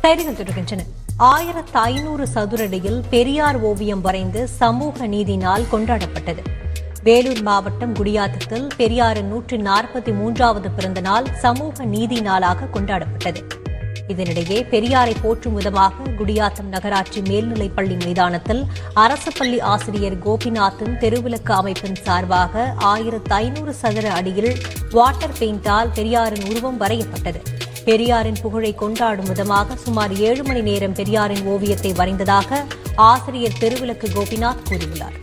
செய்திகள் தொடர்கின்றன. 1500 சதுரடியில் பெரியார் ஓவியம் வரைந்து சமூக நீதி நாள் கொண்டாடப்பட்டது. வேலூர் மாவட்டம் குடியாத்தத்தில் பெரியாரின் 143வது பிறந்த நாள் சமூக நீதி நாளாக கொண்டாடப்பட்டது. இதனிடையே பெரியாரை போற்றும் விதமாக குடியாத்தம் நகராட்சி மேல்நிலைப்பள்ளி மைதானத்தில் அரசு பள்ளி ஆசிரியர் கோபிநாத்தின் தெருவிளக்கு அமைப்பின் சார்பாக 1500 சதுர அடியில் வாட்டர் பெயிண்டால் பெரியாரின் உருவம் வரையப்பட்டது. பெரியாரின் புகழை கொண்டாடும் விதமாக சுமார் 7 மணி நேரம் பெரியாரின் ஓவியத்தை வரைந்ததாக ஆசிரியர் தெருவிளக்கு கோபிநாத் கூறியுள்ளார்.